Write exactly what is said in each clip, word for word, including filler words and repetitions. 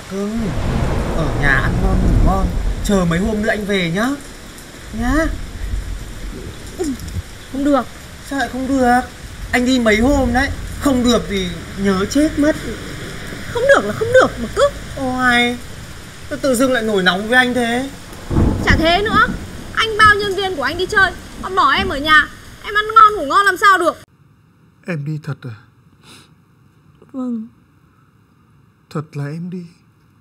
Cưng, ở nhà ăn ngon ngủ ngon, chờ mấy hôm nữa anh về nhá. Nhá. Không được. Sao lại không được? Anh đi mấy hôm đấy, không được thì nhớ chết mất. Không được là không được mà cứ. Ôi, tôi tự dưng lại nổi nóng với anh thế. Chả thế nữa. Anh bao nhân viên của anh đi chơi, còn bỏ em ở nhà. Em ăn ngon ngủ ngon làm sao được. Em đi thật à? Vâng. Thật là em đi.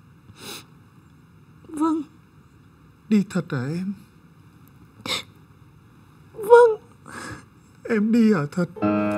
Vâng. Đi thật à em? Vâng. Em đi à thật?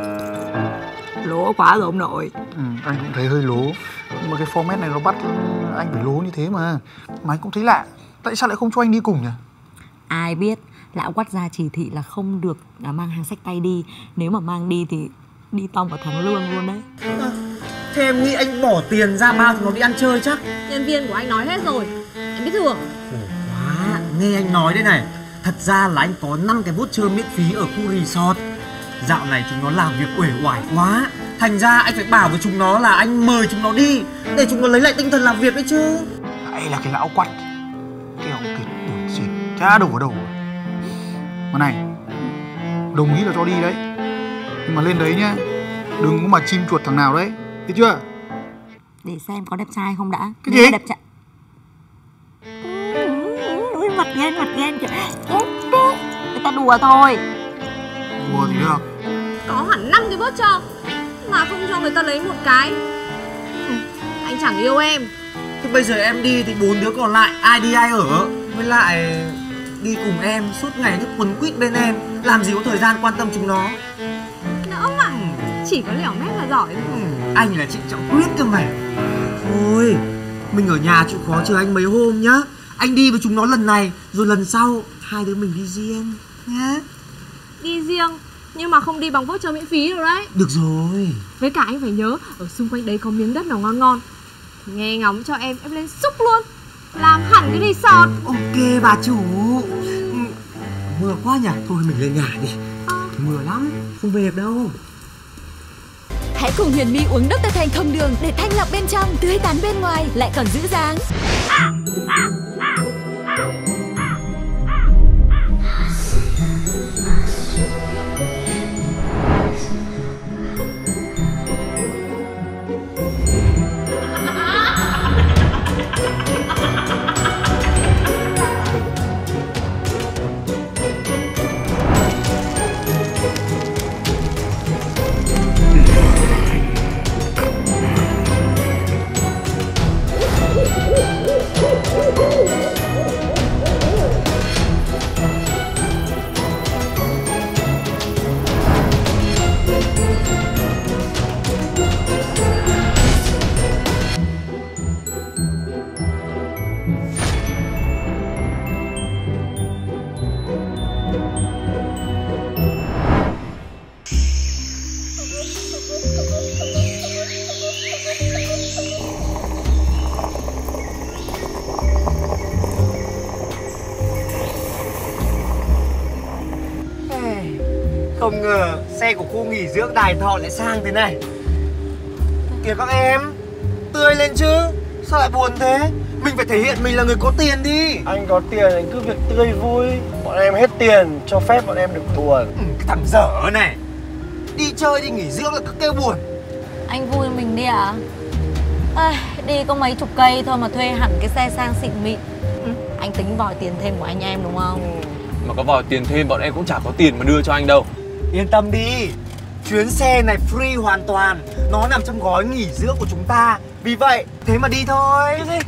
Lỗ quá rồi ông nội. Ừ, anh cũng thấy hơi lố. Nhưng mà cái format này nó bắt anh phải lố như thế mà. Mà anh cũng thấy lạ. Tại sao lại không cho anh đi cùng nhỉ? Ai biết, lão quắt ra chỉ thị là không được mang hàng xách tay đi. Nếu mà mang đi thì đi tong vào tháng lương luôn đấy. À, thế em nghĩ anh bỏ tiền ra bao thì nó đi ăn chơi chắc? Nhân viên của anh nói hết rồi, em biết thừa. Khổ quá, nghe anh nói đây này. Thật ra là anh có năm cái voucher miễn phí ở khu resort. Dạo này chúng nó làm việc uể oải quá, thành ra anh phải bảo với chúng nó là anh mời chúng nó đi, để chúng nó lấy lại tinh thần làm việc đấy chứ. Hay là cái lão quắt, cái ông kịch buồn xịn, chả đủ ở đâu. Mà này, đồng ý là cho đi đấy, nhưng mà lên đấy nhá, đừng có mà chim chuột thằng nào đấy, biết chưa? Để xem có đẹp trai không đã. Cái gì? Đẹp trai. Ui, mặt ghen, mặt ghen kìa. Người ta đùa thôi. Đùa thì được. Có hẳn năm cái voucher mà không cho người ta lấy một cái. Ừ, anh chẳng yêu em. Thế bây giờ em đi thì bốn đứa còn lại ai đi ai ở. Với lại đi cùng em suốt ngày cứ quấn quýt bên em, làm gì có thời gian quan tâm chúng nó. Đỡ mà, chỉ có lẻo mép là giỏi. Ừ, anh là chị Trọng Quyết cơ mày. Thôi, mình ở nhà chịu khó chờ anh mấy hôm nhá. Anh đi với chúng nó lần này, rồi lần sau hai đứa mình đi riêng nhá. Đi riêng nhưng mà không đi bằng voucher miễn phí rồi đấy. Được rồi. Với cả anh phải nhớ, ở xung quanh đấy có miếng đất nào ngon ngon thì nghe ngóng cho em, em lên xúc luôn, làm hẳn cái resort. Ok bà chủ. Mưa quá nhỉ, thôi mình lên nhà đi. À. Mưa lắm, không về được đâu. Hãy cùng Huyền My uống Doctor Thành không đường để thanh lọc bên trong, tươi tắn bên ngoài, lại còn giữ dáng. Không ngờ xe của khu nghỉ dưỡng Đài Thọ lại sang thế này. Kìa các em, tươi lên chứ. Sao lại buồn thế? Mình phải thể hiện mình là người có tiền đi. Anh có tiền anh cứ việc tươi vui. Bọn em hết tiền, cho phép bọn em được buồn. Ừ, cái thằng dở này. Đi chơi đi nghỉ dưỡng là cứ kêu buồn. Anh vui mình đi ạ. À? À, đi có mấy chục cây thôi mà thuê hẳn cái xe sang xịn mịn. Ừ. Anh tính vòi tiền thêm của anh em đúng không? Ừ. Mà có vòi tiền thêm bọn em cũng chả có tiền mà đưa cho anh đâu. Yên tâm đi, chuyến xe này free hoàn toàn. Nó nằm trong gói nghỉ dưỡng của chúng ta. Vì vậy, thế mà đi thôi. Cái gì?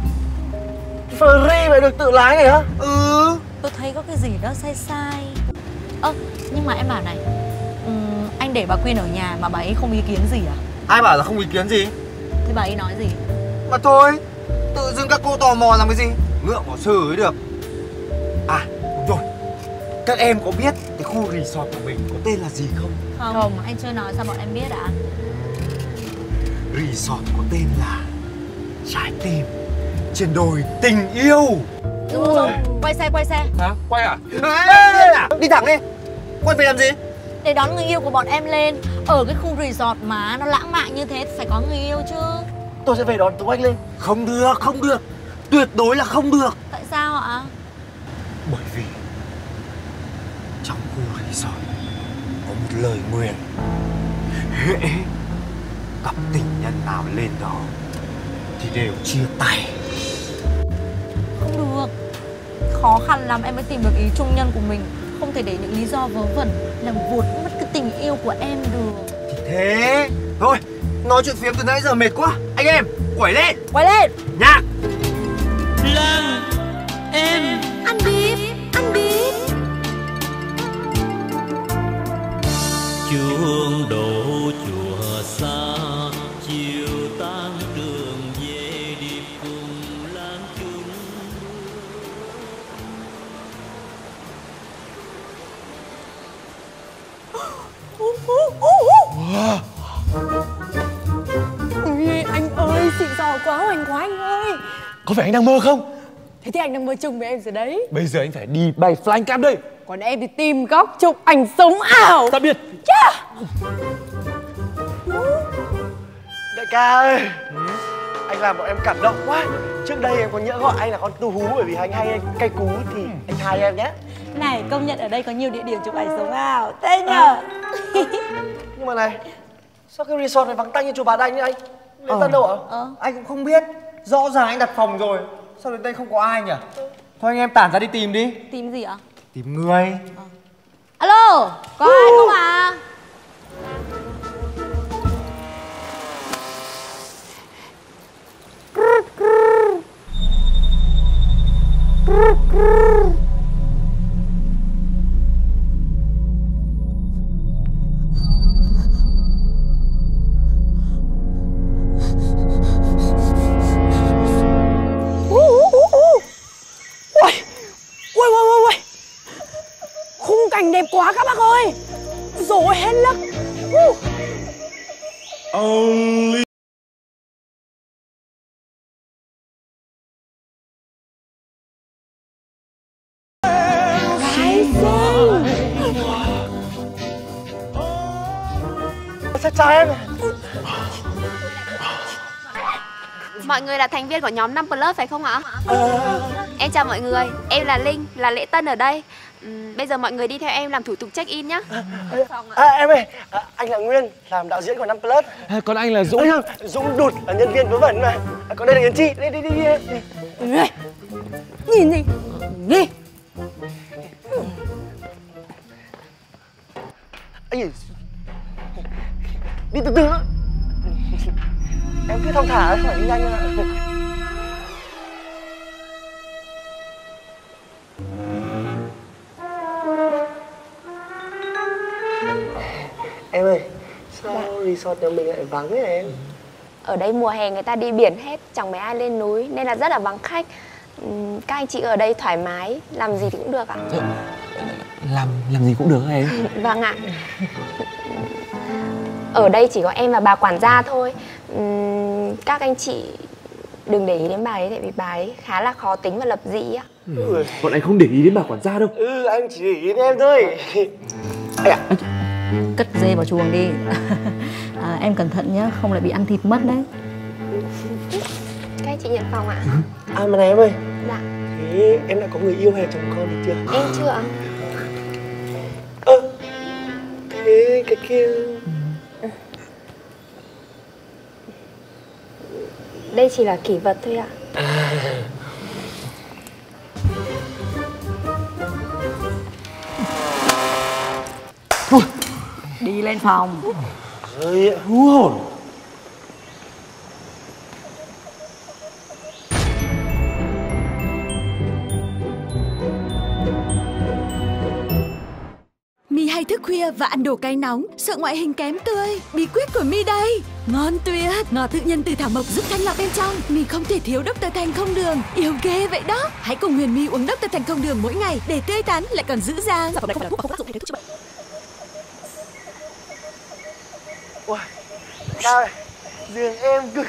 Free vậy được tự lái này hả? Ừ. Tôi thấy có cái gì đó sai sai. Ơ, à, nhưng mà em bảo này, um, anh để bà Quyên ở nhà mà bà ấy không ý kiến gì à? Ai bảo là không ý kiến gì? Thế bà ấy nói gì? Mà thôi, tự dưng các cô tò mò làm cái gì? Ngượng bỏ xử ấy được. À, đúng rồi. Các em có biết cái khu resort của mình có tên là gì không? Không, không, anh chưa nói sao bọn em biết ạ? À? Resort có tên là Trái Tim Trên Đồi Tình Yêu. Đúng rồi, quay xe, quay xe. Hả? Quay à? Ê, đi thẳng đi. Quay về làm gì? Để đón người yêu của bọn em lên. Ở cái khu resort mà nó lãng mạn như thế phải có người yêu chứ. tôi sẽ về đón Tú Anh lên. Không được, không được. Tuyệt đối là không được. Tại sao ạ? Bởi vì trong khu resort có một lời nguyền. Hễ cặp tình nhân nào lên đó thì đều chia tay. Không được. Khó khăn lắm em mới tìm được ý chung nhân của mình. Không thể để những lý do vớ vẩn làm vụt mất cái tình yêu của em được. Thì thế. Thôi, nói chuyện phiếm từ nãy giờ mệt quá. Anh em, quẩy lên. Quay lên. Nhạc. Lăng em Ăn bếp, ăn bếp. chuông đổ chùa xa, chiều tan đường về điệp cùng lan chung. Ui, anh ơi, xịn sò quá, hoành quá anh ơi. Có phải anh đang mơ không? Thế thì anh đang mơ chung với em rồi đấy. Bây giờ anh phải đi bay flycam đây. Còn em thì tìm góc chụp ảnh sống ảo. Tạm biệt. Yeah. Đại ca ơi, anh làm bọn em cảm động quá. Trước đây em có nhỡ gọi anh là con tu hú bởi vì anh hay anh cay cú thì anh tha em nhé. Này, công nhận ở đây có nhiều địa điểm chụp ảnh sống ảo. Thế nhở? Nhưng mà này, sao cái resort này vắng tanh như chùa Bà Đanh như anh? Lễ Tân đâu ạ? Ờ. Anh cũng không biết. Rõ ràng anh đặt phòng rồi. Sao đến đây không có ai nhỉ? Thôi anh em tản ra đi tìm đi. Tìm gì ạ? Tìm người. Alo, có ai không ạ? Ui, ui, ui, ui. Khung cảnh đẹp quá các bác ơi. Rồi hết lắc. Uh. Only Gái xinh. Sao chào em? Mọi người là thành viên của nhóm năm plus phải không ạ? Em chào mọi người, em là Linh, là lễ tân ở đây. Uhm, bây giờ mọi người đi theo em làm thủ tục check in nhá. À, em ơi, à, anh là Nguyên, làm đạo diễn của năm plus. À, còn anh là Dũng. Ôi, không, Dũng Đụt là nhân viên vớ vẩn mà. À, còn đây là Yến Chi. Đi đi đi đi. đi. Nhìn gì? Đi. Ây, đi từ từ. Em cứ thong thả, phải đi nhanh ạ. Em ơi, sao resort nhà mình lại vắng thế em? Ở đây mùa hè người ta đi biển hết, chẳng mấy ai lên núi nên là rất là vắng khách. Uhm, các anh chị ở đây thoải mái, làm gì thì cũng được ạ. Làm làm gì cũng được hả em? Vâng ạ. Ở đây chỉ có em và bà quản gia thôi. Uhm, các anh chị đừng để ý đến bà ấy tại vì bà ấy khá là khó tính và lập dị á. Ừ. Bọn anh không để ý đến bà quản gia đâu. Ừ, anh chỉ để ý đến em thôi. Ây à. Cất dê vào chuồng đi. À, em cẩn thận nhá, không lại bị ăn thịt mất đấy. Các anh chị nhận phòng ạ. À mà này em ơi. Dạ. Thế em đã có người yêu hay chồng con được chưa? Em chưa ạ. Ơ à, thế cái kia. Đây chỉ là kỷ vật thôi ạ. À. Đi lên phòng. Ơi ạ. Hú hồn. My hay thức khuya và ăn đồ cay nóng, sợ ngoại hình kém tươi. Bí quyết của My đây. Ngon tuyệt, ngọt tự nhiên từ thảo mộc giúp thanh lọc bên trong. My không thể thiếu Doctor Thành không đường. Yêu ghê vậy đó. Hãy cùng Huyền My uống Doctor Thành không đường mỗi ngày để tươi tắn lại còn giữ dáng. Sản phẩm này không phải là thuốc và không tác dụng để chữa bệnh. Wow. Cao ơi, giường em cực.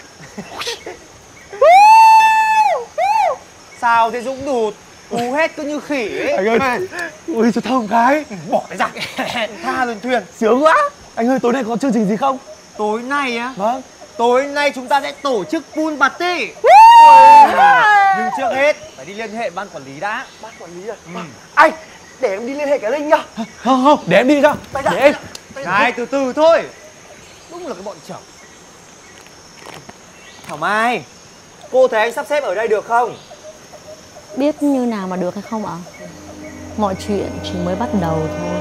Sao thế Dũng Đụt? Hú hết cứ như khỉ ấy. Anh ơi, ui cho thơm cái. Bỏ cái giặc. Tha lên thuyền. Sướng quá. Anh ơi, tối nay có chương trình gì không? Tối nay á? Vâng. Tối nay chúng ta sẽ tổ chức pool party. Nhưng trước hết phải đi liên hệ ban quản lý đã. Ban quản lý à? Ừ. Anh, để em đi liên hệ cái Linh nhá. Không không, để em đi ra. Để em. Này, từ từ thôi. Đúng là cái bọn chồng. Thảo Mai, cô thấy anh sắp xếp ở đây được không? Biết như nào mà được hay không ạ? Mọi chuyện chỉ mới bắt đầu thôi.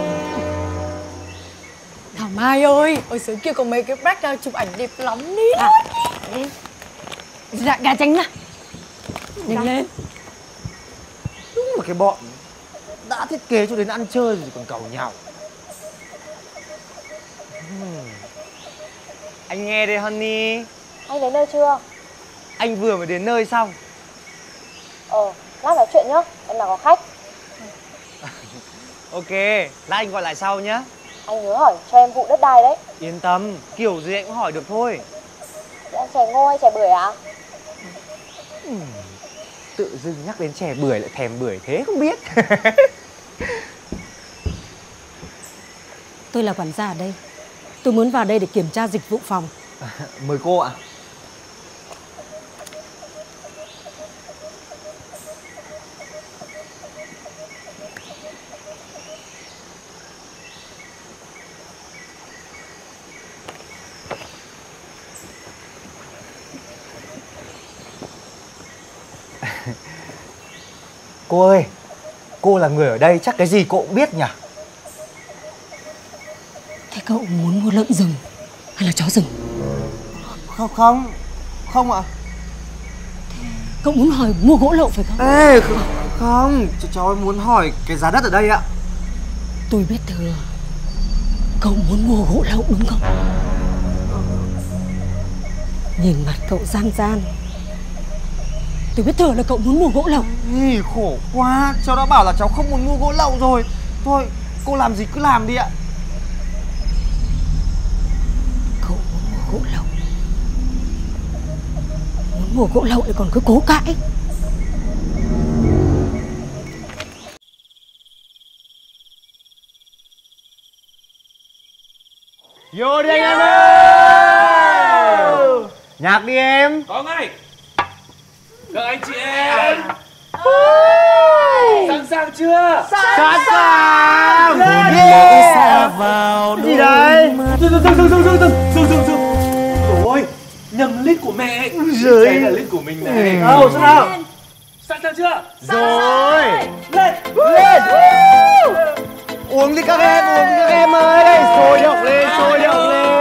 Thảo Mai ơi, ở dưới kia có mấy cái background chụp ảnh đẹp lắm đi. À, dạ, gà tránh ra. Nhanh lên. Đúng là cái bọn đã thiết kế cho đến ăn chơi rồi còn cầu nhau. Hmm. Anh nghe đây Honey. Anh đến nơi chưa? Anh vừa mới đến nơi xong. Ờ, lát nói chuyện nhá, em là có khách. Ok, lát anh gọi lại sau nhá. Anh nhớ hỏi cho em vụ đất đai đấy. Yên tâm, kiểu gì anh cũng hỏi được thôi. Để ăn chè ngô hay chè bưởi ạ? Ừ. Tự dưng nhắc đến chè bưởi lại thèm bưởi thế không biết. Tôi là quản gia ở đây. Tôi muốn vào đây để kiểm tra dịch vụ phòng. Mời cô ạ. Cô ơi, cô là người ở đây chắc cái gì cô cũng biết nhỉ? Thế cậu muốn mua lợn rừng hay là chó rừng? Không, không, không ạ. Cậu muốn hỏi mua gỗ lậu phải không? Ê, không, không, cháu muốn hỏi cái giá đất ở đây ạ. Tôi biết thừa. Cậu muốn mua gỗ lậu đúng không? Nhìn mặt cậu gian gian, tôi biết thừa là cậu muốn mua gỗ lậu. Ý, khổ quá, cháu đã bảo là cháu không muốn mua gỗ lậu rồi. Thôi, cô làm gì cứ làm đi ạ. Cậu muốn mua gỗ lậu, muốn mua gỗ lậu thì còn cứ cố cãi. Vô đi anh em ơi. Nhạc đi em. Có ngay. Các anh chị em sẵn sàng chưa? Sẵn sàng. Vào gì đấy? Dừng dừng dừng dừng dừng dừng dừng dừng dừng. Ôi, nhầm lít của mẹ. Giời. Đây là lít của mình này. Đâu, sao nào? Sẵn sàng chưa? Rồi. Lên. Lên. Uống đi các em, uống đi các em ơi. Sôi động lên, sôi động lên.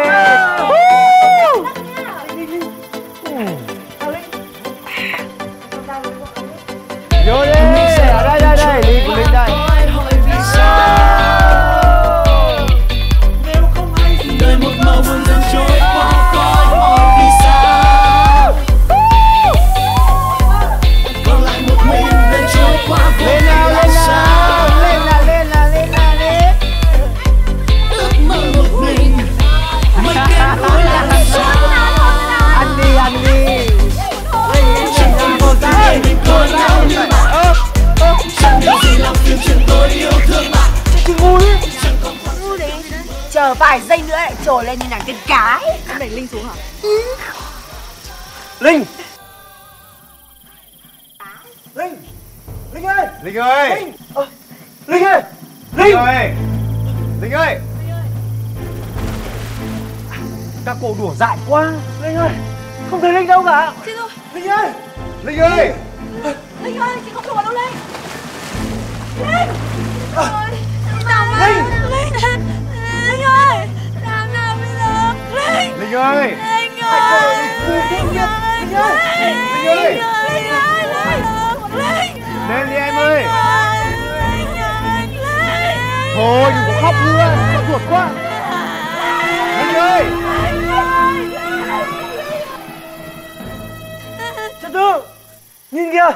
Vô đi, ở đây, đây, đây, ly của Linh đây. Nếu không hay thì đời một màu buồn dần trôi qua, coi hỏi vì sao. Còn lại một mình bên trôi qua vô Lên nào, lên nào, lên nào, lên nào, lên nào, lên. ước mơ một mình mới kết nối làm sao. Ăn đi, ăn đi. Chẳng còn một ta để mình coi nhau như bạn. Chẳng điều gì làm phiền chuyện tôi yêu thương bạn. Chờ vài giây nữa lại trồi lên như nàng tiên cá. Em đẩy Linh xuống hả? Linh. Linh. Linh ơi. Linh ơi. Linh. À, Linh ơi. Linh ơi. Linh ơi. Các cô đùa dại quá. Linh ơi. Không thấy Linh đâu cả. Chết rồi. Linh ơi. Linh ơi. Linh ơi, chị không trông vào đâu Linh. Linh. À. Nào mà. Linh. Linh. Linh ơi. Làm nào bây giờ? Linh. Linh ơi. Linh ơi. Linh ơi. Linh ơi. Linh ơi. Linh ơi. Linh. Lên đi em ơi. Linh ơi. Linh. Thôi đừng có khóc nữa, khóc ruột quá. Linh ơi. Trần Tư, nhìn kìa.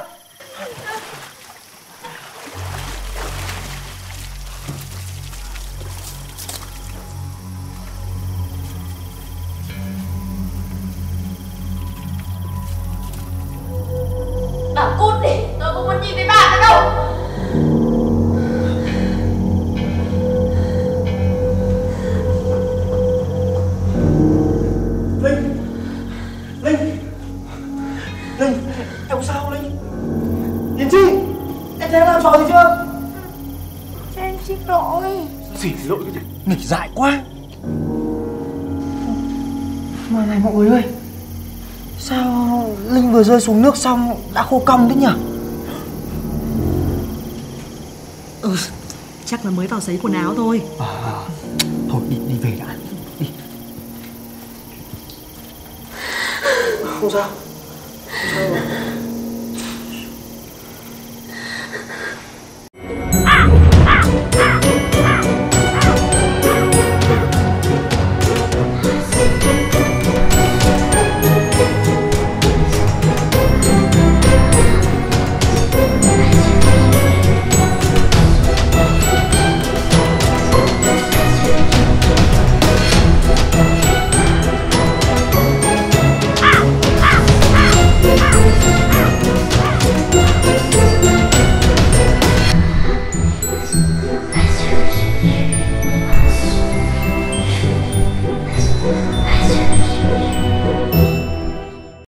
Bà cút đi, tôi không muốn nhìn thấy bà nữa đâu. Linh. Thế em làm trò gì chưa? Cho em xin lỗi. Xỉ lỗi cái gì? Nghịch dại quá. Mà này mọi người ơi, sao Linh vừa rơi xuống nước xong đã khô cong thế nhỉ? Ừ, chắc là mới vào sấy quần áo thôi. À, thôi đi đi về đã. Đi. Không sao.